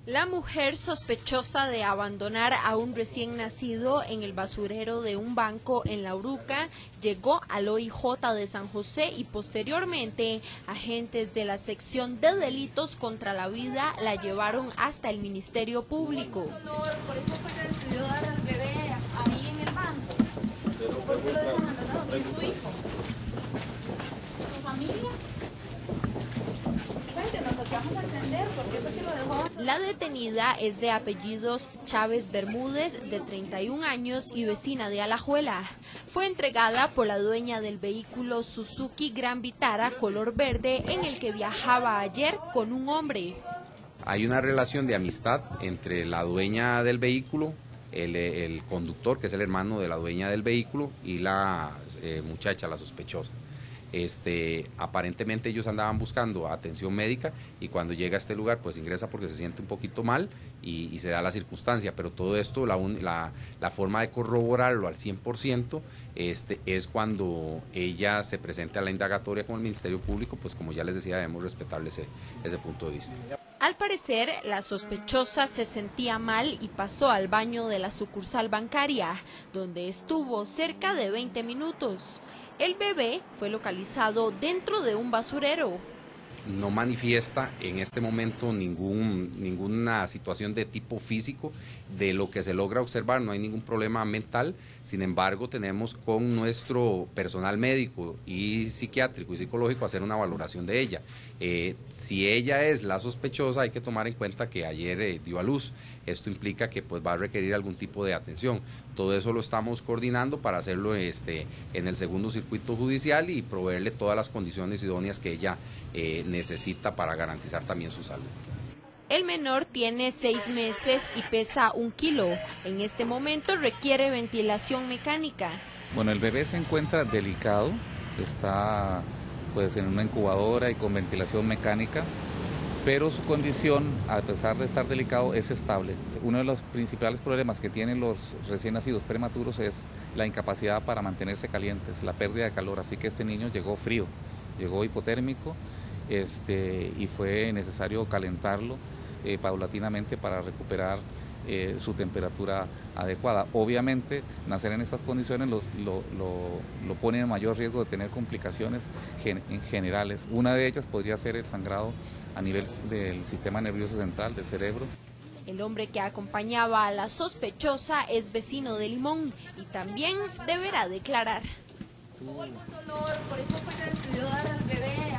La mujer sospechosa de abandonar a un recién nacido en el basurero de un banco en La Uruca llegó al OIJ de San José y posteriormente agentes de la sección de delitos contra la vida la llevaron hasta el Ministerio Público. Por eso fue que decidió dar al bebé ahí en el banco. ¿Por qué lo dejan abandonado? ¿Sí es su hijo? ¿Su familia? La detenida es de apellidos Chávez Bermúdez, de 31 años y vecina de Alajuela. Fue entregada por la dueña del vehículo Suzuki Gran Vitara color verde en el que viajaba ayer con un hombre. Hay una relación de amistad entre la dueña del vehículo, el conductor, que es el hermano de la dueña del vehículo, y la muchacha, la sospechosa. Aparentemente ellos andaban buscando atención médica y cuando llega a este lugar pues ingresa porque se siente un poquito mal y se da la circunstancia, pero todo esto, la forma de corroborarlo al 100% es cuando ella se presenta a la indagatoria con el Ministerio Público, pues como ya les decía, debemos respetarle ese punto de vista. Al parecer, la sospechosa se sentía mal y pasó al baño de la sucursal bancaria, donde estuvo cerca de 20 minutos. El bebé fue localizado dentro de un basurero. No manifiesta en este momento ninguna situación de tipo físico. De lo que se logra observar no hay ningún problema mental, sin embargo tenemos con nuestro personal médico y psiquiátrico y psicológico hacer una valoración de ella. Si ella es la sospechosa, hay que tomar en cuenta que ayer dio a luz. Esto implica que pues va a requerir algún tipo de atención. Todo eso lo estamos coordinando para hacerlo en el segundo circuito judicial y proveerle todas las condiciones idóneas que ella necesita para garantizar también su salud. El menor tiene 6 meses y pesa 1 kilo. En este momento requiere ventilación mecánica. Bueno, el bebé se encuentra delicado, está pues en una incubadora y con ventilación mecánica, pero su condición, a pesar de estar delicado, es estable. Uno de los principales problemas que tienen los recién nacidos prematuros es la incapacidad para mantenerse calientes, la pérdida de calor, así que este niño llegó frío, llegó hipotérmico y fue necesario calentarlo paulatinamente para recuperar su temperatura adecuada. Obviamente, nacer en estas condiciones lo pone en mayor riesgo de tener complicaciones generales. Una de ellas podría ser el sangrado a nivel del sistema nervioso central, del cerebro. El hombre que acompañaba a la sospechosa es vecino de Limón y también deberá declarar. ¿Tuvo algún dolor? Por eso fue que decidió dar al bebé